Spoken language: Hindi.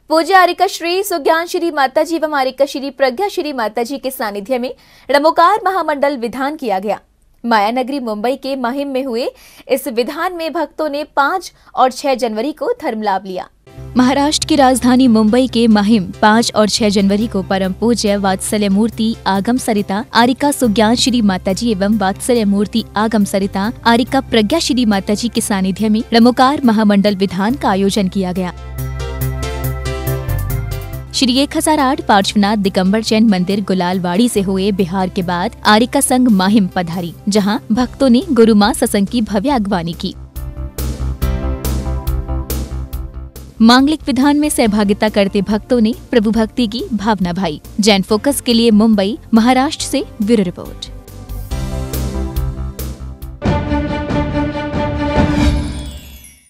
पूज्य आरिका श्री सुज्ञान श्री माताजी एवं आरिका श्री प्रज्ञा श्री माताजी के सानिध्य में रमोकार महामंडल विधान किया गया। माया नगरी मुंबई के महिम में हुए इस विधान में भक्तों ने 5 और 6 जनवरी को धर्म लाभ लिया। महाराष्ट्र की राजधानी मुंबई के महिम 5 और 6 जनवरी को परम पूज्य वात्सल्य मूर्ति आगम सरिता आरिका सुज्ञान श्री माताजी एवं वात्सल्य मूर्ति आगम सरिता आरिका प्रज्ञा श्री माताजी के सानिध्य में रमोकार महामंडल विधान का आयोजन किया गया। श्री 1008 पार्श्वनाथ दिगंबर जैन मंदिर गुलालवाड़ी से हुए बिहार के बाद आरिका संघ माहिम पधारी, जहां भक्तों ने गुरु मां सत्संग की भव्य अगवानी की। मांगलिक विधान में सहभागिता करते भक्तों ने प्रभु भक्ति की भावना भाई। जैन फोकस के लिए मुंबई, महाराष्ट्र से ब्यूरो रिपोर्ट।